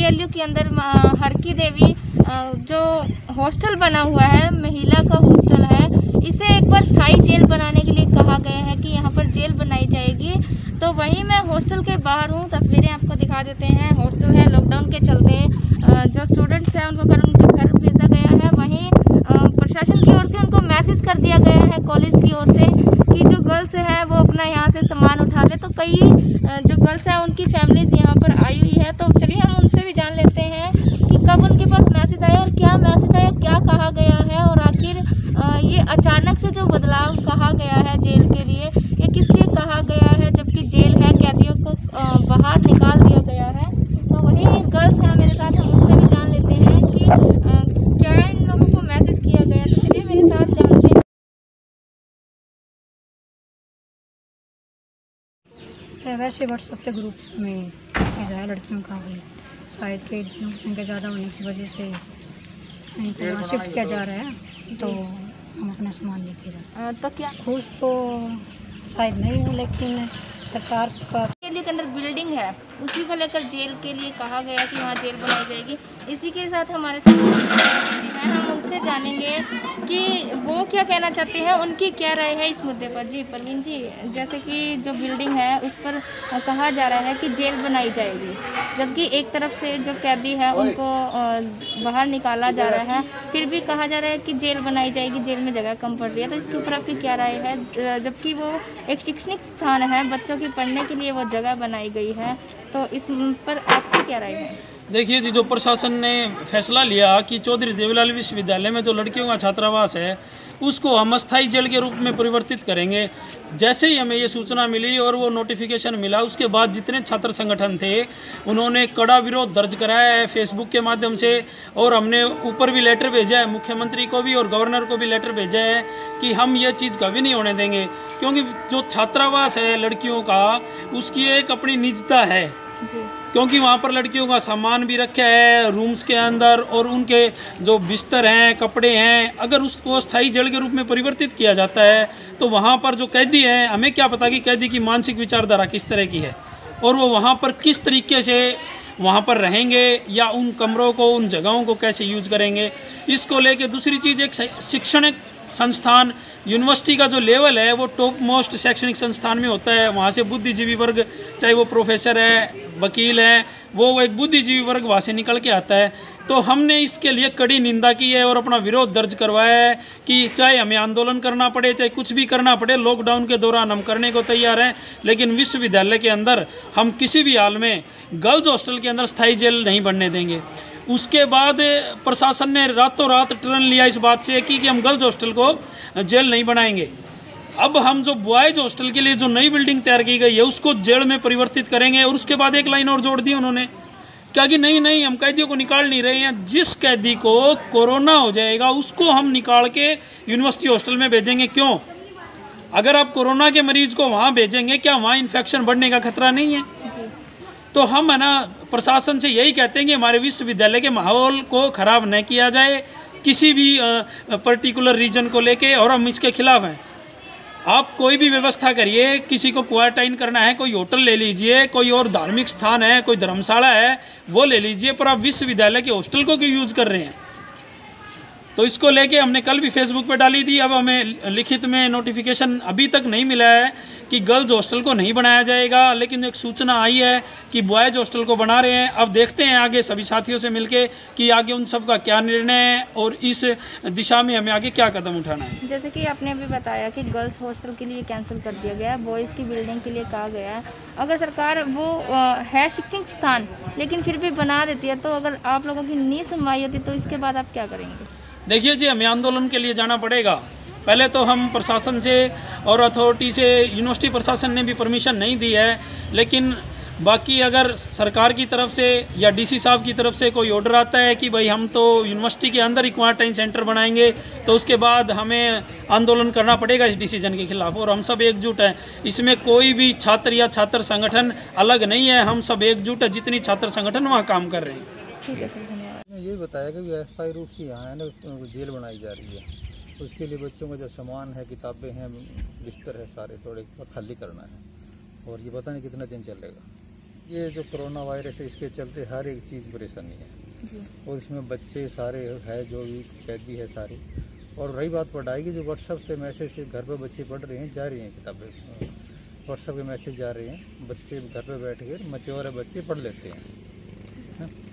PLU के अंदर हर की देवी जो हॉस्टल बना हुआ है, महिला का हॉस्टल है, इसे एक बार स्थायी जेल बनाने के लिए कहा गया है कि यहाँ पर जेल बनाई जाएगी। तो वहीं मैं हॉस्टल के बाहर हूँ, तस्वीरें आपको दिखा देते हैं। हॉस्टल है, लॉकडाउन के चलते जो स्टूडेंट्स हैं उनको उनके घर भेजा गया है। वहीं प्रशासन की ओर से उनको मैसेज कर दिया गया है कॉलेज की ओर से कि जो गर्ल्स है वो अपना यहाँ से सामान उठा ले। तो कई जो गर्ल्स हैं उनकी फैमिलीज यहाँ पर आई हुई है। तो चलिए हम उनसे भी जान लेते हैं कि कब उनके पास मैसेज आया और क्या मैसेज आया, क्या कहा गया है, और आखिर ये अचानक से जो बदलाव कहा गया है जेल के लिए, ये किस लिए कहा गया है, जबकि जेल है, कैदियों को बाहर निकाल दिया गया है। तो वही गर्ल्स हैं मेरे साथ, हम उनसे भी जान लेते हैं कि क्या इन लोगों को मैसेज किया गया। तो चलिए मेरे साथ जानते हैं। वैसे व्हाट्सएप के ग्रुप में मैसेज आया लड़कियों का, भी शायद कि जनसंख्या ज़्यादा होने की वजह से इनको वहाँ शिफ्ट किया जा रहा है, तो हम अपना सामान लेके जाते। तो क्या खुश तो शायद नहीं हूँ, लेकिन सरकार का जेल के अंदर बिल्डिंग है, उसी को लेकर जेल के लिए कहा गया कि वहाँ जेल बनाई जाएगी। इसी के साथ हमारे साथ हैं, हम उनसे जानेंगे कि वो क्या कहना चाहते हैं, उनकी क्या राय है इस मुद्दे पर। जी परवीन जी, जैसे कि जो बिल्डिंग है उस पर कहा जा रहा है कि जेल बनाई जाएगी, जबकि एक तरफ से जो कैदी है उनको बाहर निकाला जा रहा है, फिर भी कहा जा रहा है कि जेल बनाई जाएगी, जेल में जगह कम पड़ रही है। तो इसके ऊपर आपकी क्या राय है, जबकि वो एक शैक्षणिक स्थान है, बच्चों के पढ़ने के लिए वो जगह बनाई गई है, तो इस पर आपकी क्या राय है? देखिए जी, जो प्रशासन ने फैसला लिया कि चौधरी देवीलाल विश्वविद्यालय में जो लड़कियों का छात्रावास है उसको हम अस्थायी जेल के रूप में परिवर्तित करेंगे, जैसे ही हमें ये सूचना मिली और वो नोटिफिकेशन मिला, उसके बाद जितने छात्र संगठन थे उन्होंने कड़ा विरोध दर्ज कराया है फेसबुक के माध्यम से, और हमने ऊपर भी लेटर भेजा है, मुख्यमंत्री को भी और गवर्नर को भी लेटर भेजा है कि हम ये चीज़ कभी नहीं होने देंगे, क्योंकि जो छात्रावास है लड़कियों का उसकी एक अपनी निजता है, क्योंकि वहाँ पर लड़कियों का सामान भी रखा है रूम्स के अंदर, और उनके जो बिस्तर हैं, कपड़े हैं, अगर उसको स्थायी जेल के रूप में परिवर्तित किया जाता है तो वहाँ पर जो कैदी हैं, हमें क्या पता कि कैदी की मानसिक विचारधारा किस तरह की है और वो वहाँ पर किस तरीके से वहाँ पर रहेंगे या उन कमरों को, उन जगहों को कैसे यूज करेंगे। इसको लेके दूसरी चीज़, एक शैक्षणिक संस्थान, यूनिवर्सिटी का जो लेवल है वो टॉप मोस्ट शैक्षणिक संस्थान में होता है, वहाँ से बुद्धिजीवी वर्ग, चाहे वो प्रोफेसर है, वकील हैं, वो एक बुद्धिजीवी वर्ग वहाँ से निकल के आता है। तो हमने इसके लिए कड़ी निंदा की है और अपना विरोध दर्ज करवाया है कि चाहे हमें आंदोलन करना पड़े, चाहे कुछ भी करना पड़े, लॉकडाउन के दौरान हम करने को तैयार हैं, लेकिन विश्वविद्यालय के अंदर हम किसी भी हाल में गर्ल्स हॉस्टल के अंदर स्थायी जेल नहीं बनने देंगे। उसके बाद प्रशासन ने रातों रात टर्न लिया इस बात से कि हम गर्ल्स हॉस्टल को जेल नहीं बनाएंगे। अब हम जो बॉयज हॉस्टल के लिए जो नई बिल्डिंग तैयार की गई है उसको जेल में परिवर्तित करेंगे। और उसके बाद एक लाइन और जोड़ दी उन्होंने, क्या कि नहीं हम कैदियों को निकाल नहीं रहे हैं, जिस कैदी को कोरोना हो जाएगा उसको हम निकाल के यूनिवर्सिटी हॉस्टल में भेजेंगे। क्यों? अगर आप कोरोना के मरीज को वहाँ भेजेंगे, क्या वहाँ इन्फेक्शन बढ़ने का खतरा नहीं है? तो हम है ना प्रशासन से यही कहते हैं कि हमारे विश्वविद्यालय के माहौल को ख़राब न किया जाए किसी भी पर्टिकुलर रीजन को लेके, और हम इसके खिलाफ हैं। आप कोई भी व्यवस्था करिए, किसी को क्वारंटाइन करना है, कोई होटल ले लीजिए, कोई और धार्मिक स्थान है, कोई धर्मशाला है वो ले लीजिए, पर आप विश्वविद्यालय के हॉस्टल को क्यों यूज़ कर रहे हैं? तो इसको लेके हमने कल भी फेसबुक पे डाली थी। अब हमें लिखित में नोटिफिकेशन अभी तक नहीं मिला है कि गर्ल्स हॉस्टल को नहीं बनाया जाएगा, लेकिन एक सूचना आई है कि बॉयज़ हॉस्टल को बना रहे हैं। अब देखते हैं आगे सभी साथियों से मिलके कि आगे उन सब का क्या निर्णय है और इस दिशा में हमें आगे क्या कदम उठाना है। जैसे कि आपने अभी बताया कि गर्ल्स हॉस्टल के लिए कैंसिल कर दिया गया है, बॉयज़ की बिल्डिंग के लिए कहा गया है। अगर सरकार वो है शैक्षणिक स्थान लेकिन फिर भी बना देती है, तो अगर आप लोगों की नहीं सुनवाई होती तो इसके बाद आप क्या करेंगे? देखिए जी, हमें आंदोलन के लिए जाना पड़ेगा। पहले तो हम प्रशासन से और अथॉरिटी से, यूनिवर्सिटी प्रशासन ने भी परमिशन नहीं दी है, लेकिन बाकी अगर सरकार की तरफ से या डीसी साहब की तरफ से कोई ऑर्डर आता है कि भाई हम तो यूनिवर्सिटी के अंदर ही क्वारंटाइन सेंटर बनाएंगे, तो उसके बाद हमें आंदोलन करना पड़ेगा इस डिसीजन के खिलाफ। और हम सब एकजुट हैं, इसमें कोई भी छात्र या छात्र संगठन अलग नहीं है, हम सब एकजुट है, जितनी छात्र संगठन वहाँ काम कर रहे हैं। ठीक है सर, धन्यवाद। ये बताया कि अस्थायी रूप से यहाँ है ना जेल बनाई जा रही है, उसके लिए बच्चों का जो सामान है, किताबें हैं, बिस्तर है, सारे थोड़े खाली करना है, और ये पता नहीं कितना दिन चलेगा। ये जो कोरोना वायरस है इसके चलते हर एक चीज़ परेशानी है जी। और इसमें बच्चे सारे है जो भी कैदी है सारे। और रही बात पढ़ाई की, जो व्हाट्सएप से मैसेज से घर पे बच्चे पढ़ रहे हैं, जा रही हैं किताबें, व्हाट्सएप के मैसेज जा रहे हैं, बच्चे घर पे बैठ कर मचे वाले बच्चे पढ़ लेते हैं।